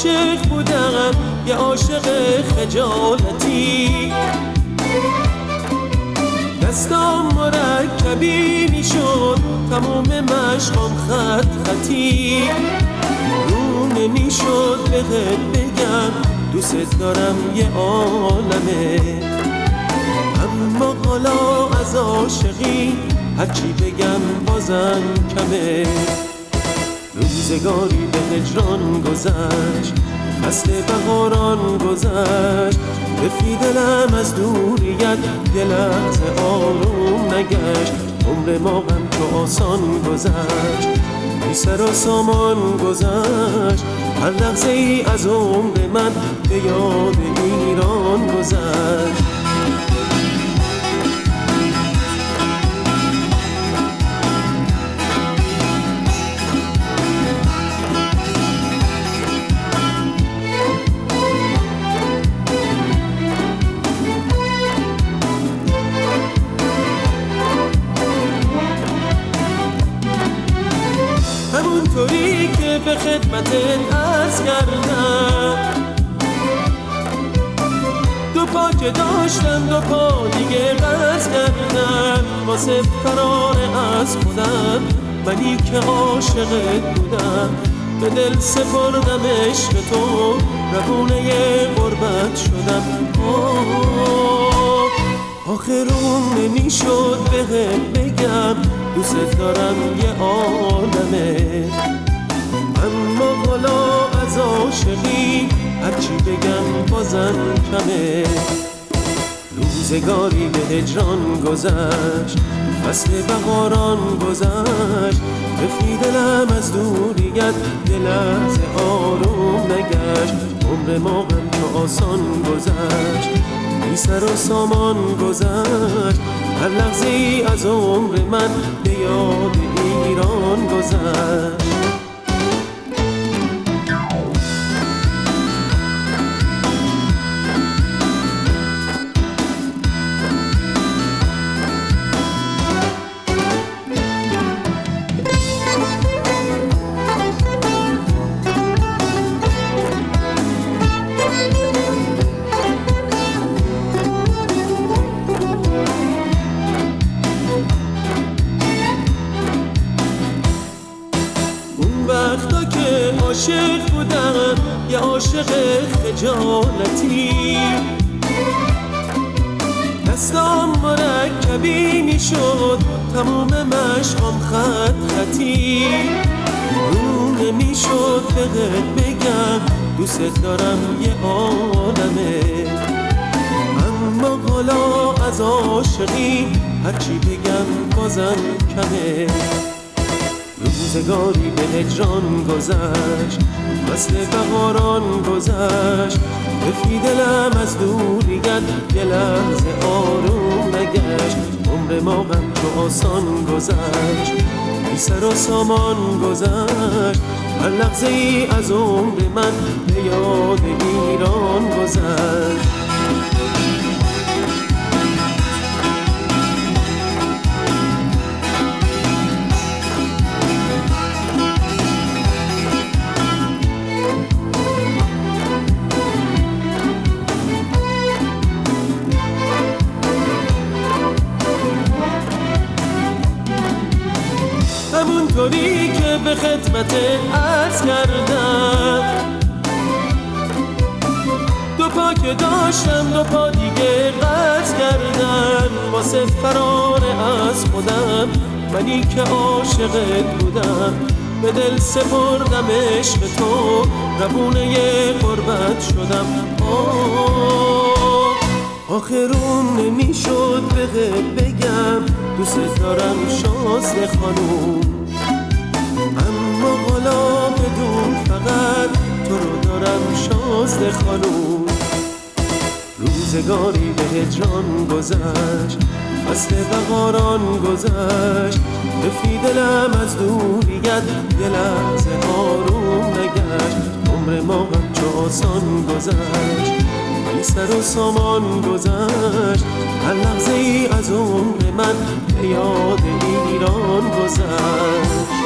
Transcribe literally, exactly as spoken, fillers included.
عاشق بودم یه عاشق خجالتی، دستام مرکبی میشد تموم مشقام خط خطی، رو نمیشد بهت بگم دوست دارم یه عالمه، اما حالا از عاشقی هرچی بگم بازم کمه. روزگاری به هجران گذشت، فصل بهاران گذشت، رفی دلم از دوریت یه لحظه آروم نگشت، عمر ما غم تو آسان گذشت، بی سر و سامان گذشت، هر لحظه ای از عمر من به یاد ایران گذشت. همونطوری که به خدمتت عرض کردم، دو پا که داشتم دو پا دیگه قرض کردم، واسه فرار از خودم منی که عاشقت بودم، به دل سپردم عشق تو روونه غربت شدم. آخرون نمیشد بهت بگم دوست دارم یه عالمه، اما حالا از عاشقی هرچی بگم بازم کمه. روزگاری به هجران گذشت، فصل بهاران گذشت، رفی دلم از دوریت یه لحظه آروم نگشت، عمر ما غم تو آسان گذشت، بی سر و سامان گذشت، هر لحظه ای از عمر من به یاد ایران گذشت. وقتا که عاشق بودم یه عاشق خجالتی، دستام مرکبی میشد تموم مشقام خط خطی، رو نمیشد بهت بگم دوست دارم یه عالمه، اما حالا از عاشقی هرچی بگم بازم کمه. روزگاری به هجران گذشت، فصل بهاران گذشت، رفی دلم از دوریت یه لحظه آروم نگشت، عمر ما غم تو آسان گذشت، بی سر و سامان گذشت، هر لحظه ای از عمر من به یاد ایران گذشت. همونطوری که به خدمت عرض کردم، دو پا که داشتم دو پا دیگه قرض کردم، واسه فرار از خودم منی که عاشقت بودم، به دل سپردم عشق تو روونه غربت شدم. آخرون نمیشد بهت بگم دوست دارم شازده خانوم، اما حالا بدون فقط تو رو دارم شازده خانوم. روزگاری به هجران گذشت، فصل بهاران گذشت، رفی دلم از دوریت یه لحظه آروم نگشت، عمر ما غم چو آسان گذشت، بی سر و سامان گذشت، هر لحظه ای از عمر من به یاد ایران گذشت.